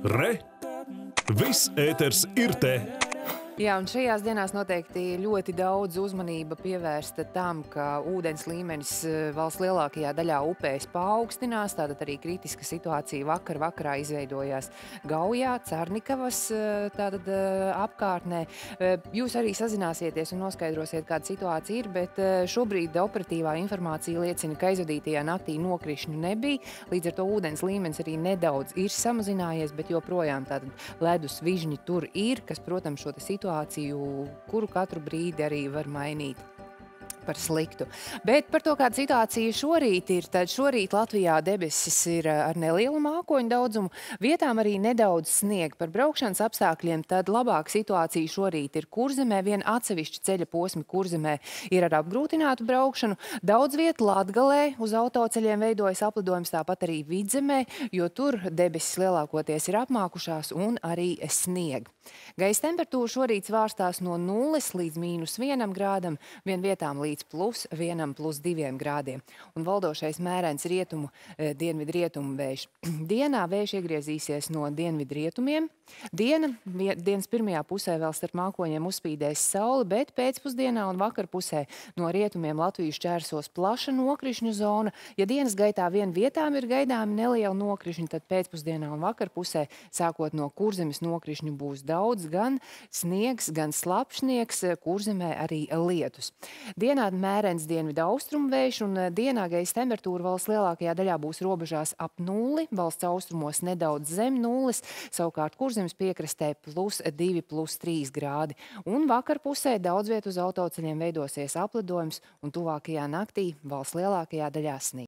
Re! Viss ēters ir te! Jā, un šajās dienās noteikti ļoti daudz uzmanība pievērsta tam, ka ūdens līmenis valsts lielākajā daļā upēs paaugstinās, tātad arī kritiska situācija vakarā izveidojās Gaujā, Carnikavas tātad apkārtnē. Jūs arī sazināsieties un noskaidrosiet, kāda situācija ir, bet šobrīd operatīvā informācija liecina, ka aizvadītajā naktī nokrišņu nebija, līdz ar to ūdens līmenis arī nedaudz ir samazinājies, bet joprojām tātad ledus vižņi tur ir, kas, protams, šo situāciju, kuru katru brīdi arī var mainīt par sliktu. Bet par to, kāda situācija šorīt ir, tad šorīt Latvijā debesis ir ar nelielu mākoņu daudzumu, vietām arī nedaudz sniega. Par braukšanas apstākļiem tad labāka situācija šorīt ir Kurzemē, vien atsevišķi ceļa posmi Kurzemē ir ar apgrūtinātu braukšanu. Daudz vietu Latgalē uz autoceļiem veidojas aplidojums, tāpat arī Vidzemē, jo tur debesis lielākoties ir apmākušās un arī snieg. Gaisa temperatūra šorīt svārstās no 0 līdz -1 grādam, vien vietām līdz +1, +2 grādiem. Un valdošais mērens rietumu, dienvidrietumu vējš. Dienā vējš iegriezīsies no dienvidrietumiem. Dienas pirmajā pusē vēl starp mākoņiem uzspīdēs saule, bet pēcpusdienā un vakarpusē no rietumiem Latviju šķērsos plaša nokrišņu zona. Ja dienas gaitā vien vietām ir gaidāmi nelieli nokrišņi, tad pēcpusdienā un vakarpusē, sākot no Kurzemes, nokrišņu būs daudz, gan sniegs, gan slapšniegs, Kurzemē arī lietus. Dienā mērens dienvidu austrumu vējš un dienā gaisa temperatūra valsts lielākajā daļā būs robežās ap 0, valsts austrumos nedaudz zem 0, savukārt Kurzemes piekrastē +2, +3 grādi. Un vakarpusē daudz viet uz autoceļiem veidosies aplidojums un tuvākajā naktī valsts lielākajā daļā sniegs.